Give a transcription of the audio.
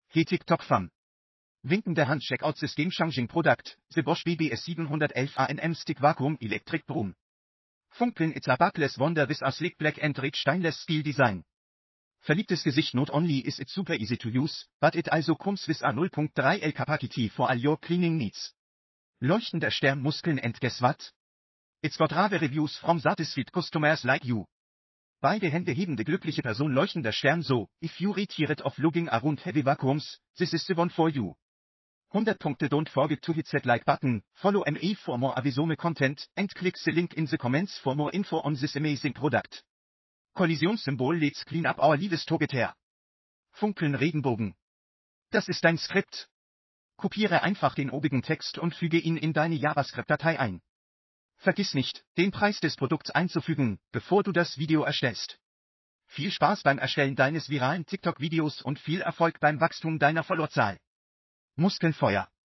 Hey TikTok-Fam. Winkende Hand Checkout System Changing Product, The Bosch BBS 711 ANM Stick Vacuum Electric Broom. Funkeln It's a buckless wonder with a slick black and rich stainless steel design. Verliebtes Gesicht Not only is it super easy to use, but it also comes with a 0.3 L capacity for all your cleaning needs. Leuchtender Stern Muskeln and guess what? It's got rave reviews from satisfied customers like you. Beide Hände hebende glückliche Person leuchtender Stern so, if you read tired of lugging around heavy vacuums, this is the one for you. 100 Punkte Don't forget to hit that like button, follow me for more Avisome content, and click the link in the comments for more info on this amazing product. Kollisionssymbol Let's clean up our liebes Togeter. Funkeln Regenbogen. Das ist dein Skript. Kopiere einfach den obigen Text und füge ihn in deine JavaScript-Datei ein. Vergiss nicht, den Preis des Produkts einzufügen, bevor du das Video erstellst. Viel Spaß beim Erstellen deines viralen TikTok-Videos und viel Erfolg beim Wachstum deiner Followerzahl. Muskelnfeuer.